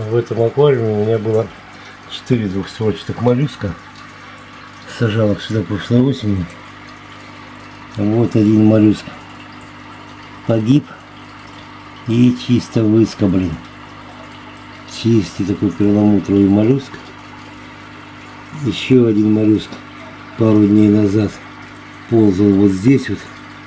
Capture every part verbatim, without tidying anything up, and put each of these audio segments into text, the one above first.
В этом аквариуме у меня было четыре двухстволчатых моллюска. Сажал их сюда прошлой осенью. Вот один моллюск погиб и чисто выскоблен. Чистый такой перламутровый моллюск. Еще один моллюск пару дней назад ползал вот здесь вот.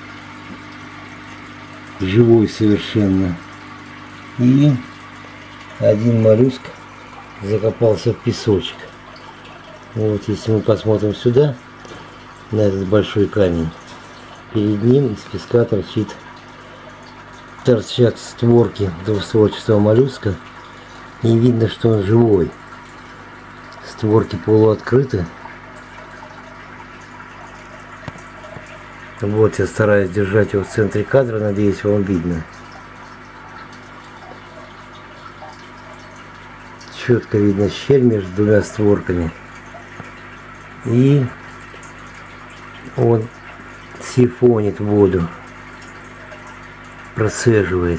Живой совершенно. И один моллюск закопался в песочек. Вот если мы посмотрим сюда, на этот большой камень, перед ним из песка торчит, торчат створки двухстволчатого моллюска. И видно, что он живой. Створки полуоткрыты. Вот я стараюсь держать его в центре кадра, надеюсь, вам видно. Четко видно щель между двумя створками. И он сифонит воду, процеживает.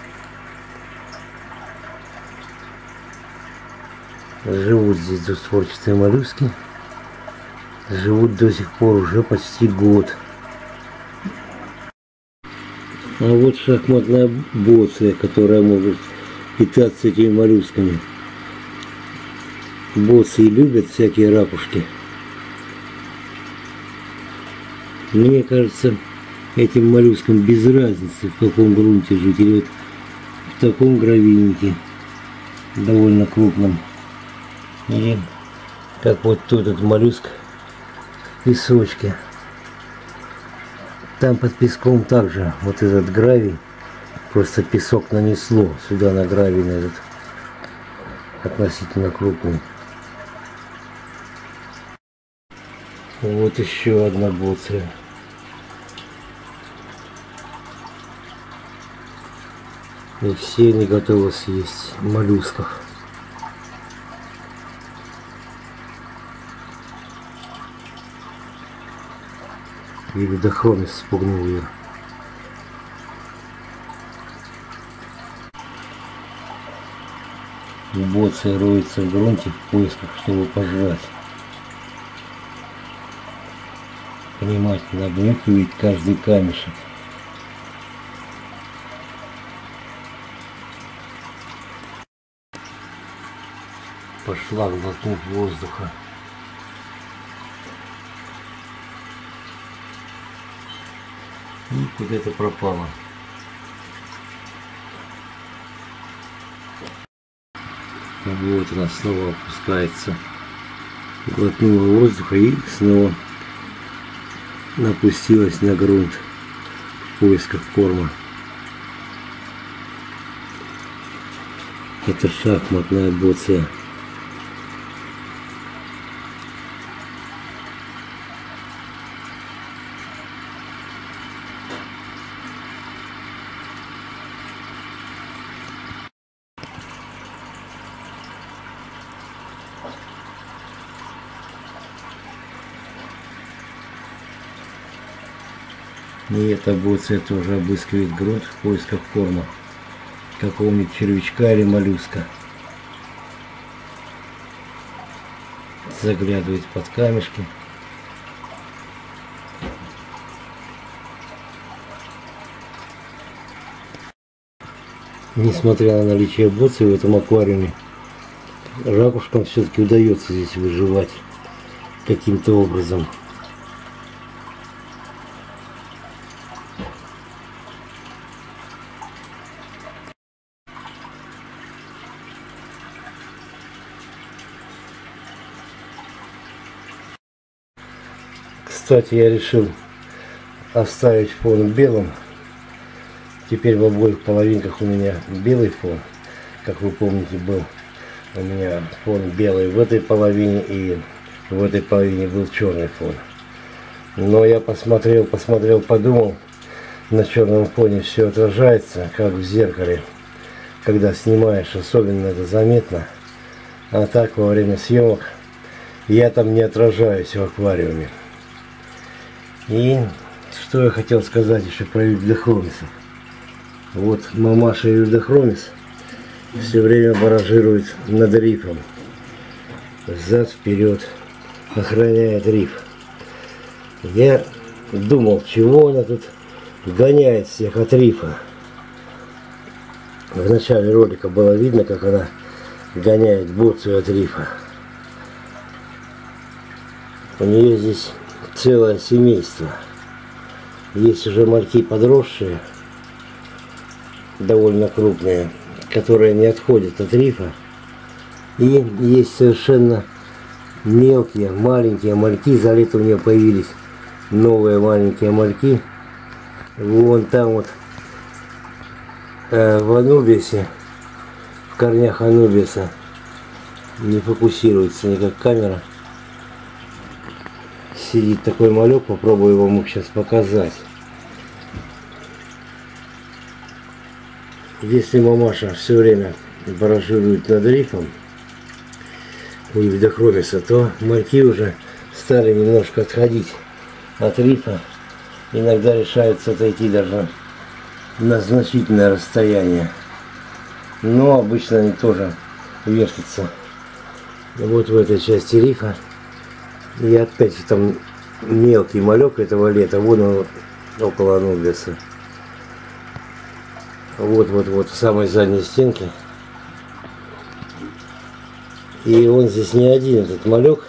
Живут здесь двустворчатые моллюски. Живут до сих пор уже почти год. А вот шахматная боция, которая может питаться этими моллюсками. Боции любят всякие ракушки. Мне кажется, этим моллюскам без разницы, в каком грунте жить. Или вот в таком гравийнике, довольно крупном. Или как вот тут этот моллюск в песочке. Там под песком также вот этот гравий, просто песок нанесло сюда на гравий, на этот относительно крупный. Вот еще одна боция. И все они готовы съесть моллюсков. И ледохромис спугнул ее. Боция роется в грунте в поисках, чтобы пожрать. Внимательно обнюхивает каждый камешек. Пошла глотнуть воздуха. И куда-то пропала. Вот она снова опускается. Глотнула воздуха и снова напустилась на грунт в поисках корма. Это шахматная боция. И эта боция тоже обыскивает грунт в поисках корма какого-нибудь червячка или моллюска. Заглядывает под камешки. Несмотря на наличие боции в этом аквариуме, ракушкам все-таки удается здесь выживать каким-то образом. Кстати, я решил оставить фон белым. Теперь в обоих половинках у меня белый фон. Как вы помните, был у меня фон белый в этой половине, и в этой половине был черный фон. Но я посмотрел, посмотрел, подумал, на черном фоне все отражается, как в зеркале. Когда снимаешь, особенно это заметно. А так, во время съемок я там не отражаюсь в аквариуме. И что я хотел сказать еще про юльдохромисов. Вот мамаша юльдохромис все время баражирует над рифом. Взад-вперед охраняет риф. Я думал, чего она тут гоняет всех от рифа. В начале ролика было видно, как она гоняет Боцию от рифа. У нее здесь целое семейство. Есть уже мальки подросшие, довольно крупные, которые не отходят от рифа. И есть совершенно мелкие, маленькие мальки. За лето у нее появились новые маленькие мальки. Вон там вот э, в Анубисе, в корнях Анубиса, не фокусируется никак камера. Сидит такой малек, попробую вам сейчас показать. Если мамаша все время баражирует над рифом у Евдохромиса, то мальки уже стали немножко отходить от рифа. Иногда решаются отойти даже на значительное расстояние. Но обычно они тоже вертятся вот в этой части рифа. И опять же там мелкий малек этого лета, вон он около Анубиса. Вот-вот-вот в самой задней стенке. И он здесь не один, этот малек.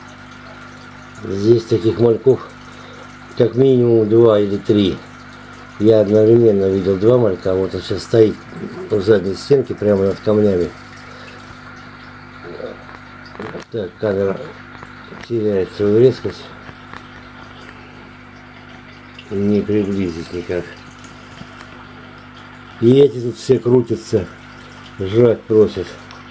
Здесь таких мальков как минимум два или три. Я одновременно видел два малька. Вот он сейчас стоит у задней стенки прямо над камнями. Так, камера теряет свою резкость. Не приблизить никак. И эти тут все крутятся, жрать просят.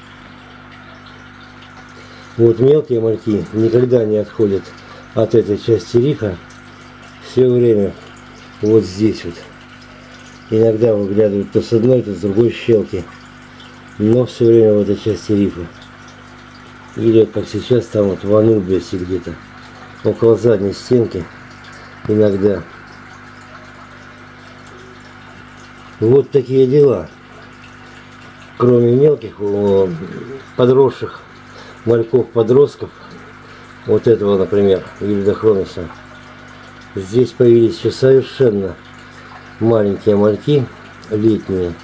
Вот мелкие мальки никогда не отходят от этой части рифа. Все время вот здесь вот. Иногда выглядывают то с одной, то с другой щелки. Но все время в этой части рифа. Или как сейчас там вот в Анубисе где-то. Около задней стенки. Иногда. Вот такие дела. Кроме мелких, подросших мальков-подростков, вот этого, например, Евдохромиса, здесь появились еще совершенно маленькие мальки, летние.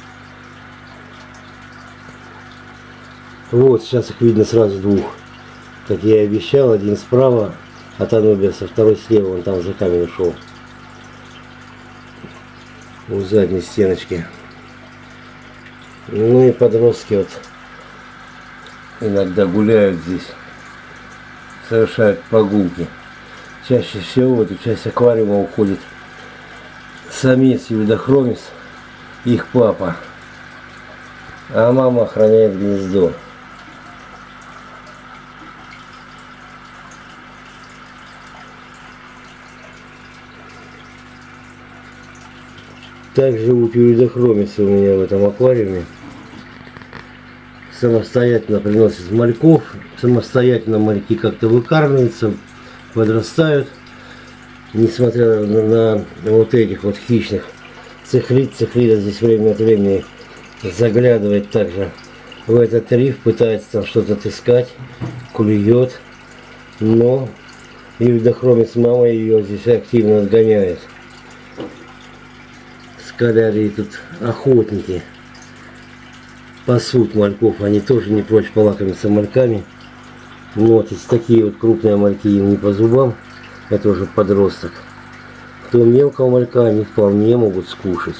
Вот, сейчас их видно сразу двух. Как я и обещал, один справа от Анубиса, второй слева, он там за камень ушел. У задней стеночки. Ну и подростки вот иногда гуляют здесь, совершают прогулки. Чаще всего в эту часть аквариума уходит самец Евдохромис, их папа, а мама охраняет гнездо. Так живут Евдохромисы у меня в этом аквариуме. Самостоятельно приносят мальков, самостоятельно мальки как-то выкармливаются, подрастают. Несмотря на, на вот этих вот хищных цихлид, цихлида здесь время от времени заглядывает также в этот риф, пытается там что-то отыскать, клюет. Но Евдохромис мама ее здесь активно отгоняет. Скалярии тут охотники пасут мальков, они тоже не прочь полакомиться мальками. Но вот если такие вот крупные мальки им не по зубам, это уже подросток, то мелкого малька они вполне могут скушать.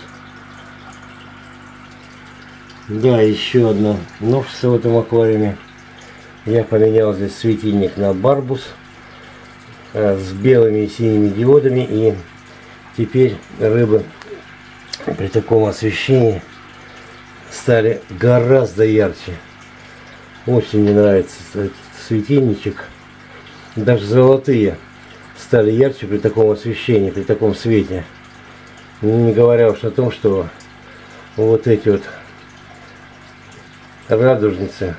Да, еще одно новшество в этом аквариуме. Я поменял здесь светильник на барбус э, с белыми и синими диодами, и теперь рыбы при таком освещении стали гораздо ярче. Очень мне нравится этот светильничек. Даже золотые стали ярче при таком освещении, при таком свете. Не говоря уж о том, что вот эти вот радужницы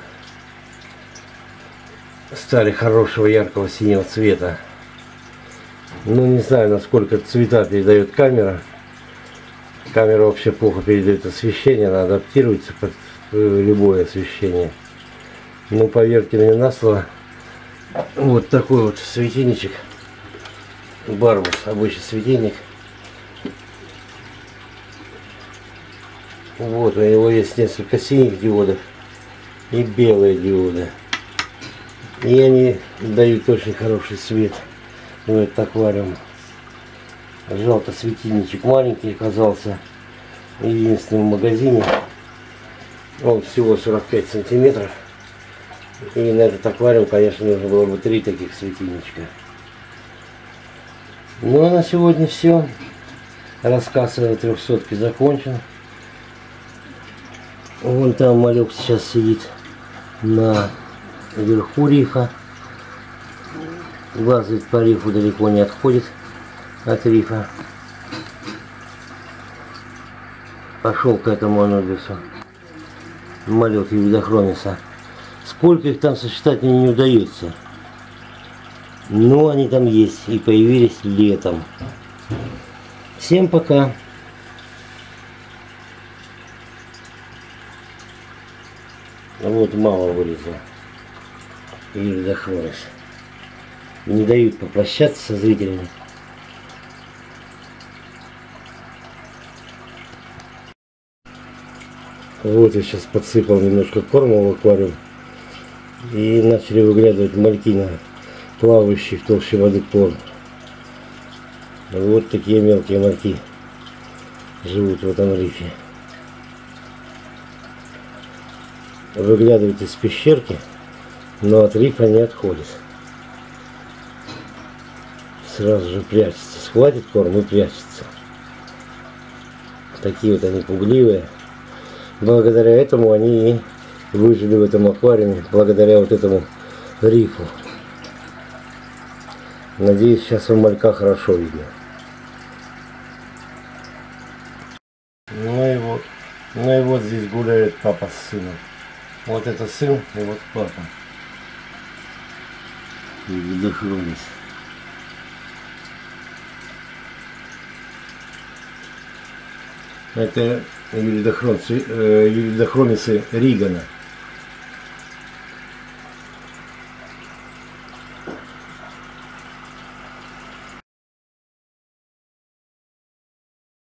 стали хорошего яркого синего цвета. Ну, не знаю, насколько цвета передает камера. Камера вообще плохо передает освещение, она адаптируется под, любое освещение. Ну, поверьте мне на слово, вот такой вот светильничек, Барбус, обычный светильник. Вот, у него есть несколько синих диодов и белые диоды. И они дают очень хороший свет в этот аквариум. Жалко, светильничек маленький оказался. Единственный в магазине. Он всего сорок пять сантиметров. И на этот аквариум, конечно, нужно было бы три таких светильничка. Ну а на сегодня все. Рассказ о трехсотке закончен. Вон там малек сейчас сидит на верху рифа. Лазает по рифу, далеко не отходит от рифа. Пошел к этому анубису. Малек Юлидохромиса. Сколько их там сосчитать мне не удается. Но они там есть и появились летом. Всем пока. Вот мало вылезло. Юлидохромис. Не дают попрощаться со зрителями. Вот я сейчас подсыпал немножко корма в аквариум. И начали выглядывать мальки на плавающий в толще воды корм. Вот такие мелкие мальки живут в этом рифе. Выглядывают из пещерки, но от рифа не отходят. Сразу же прячется. Схватит корм и прячется. Такие вот они пугливые. Благодаря этому они и выжили в этом аквариуме, благодаря вот этому рифу. Надеюсь, сейчас в малька хорошо видно. Ну и вот, ну и вот здесь гуляет папа с сыном. Вот это сын и вот папа. Юлидохромис. Это юлидохромисы Ригана.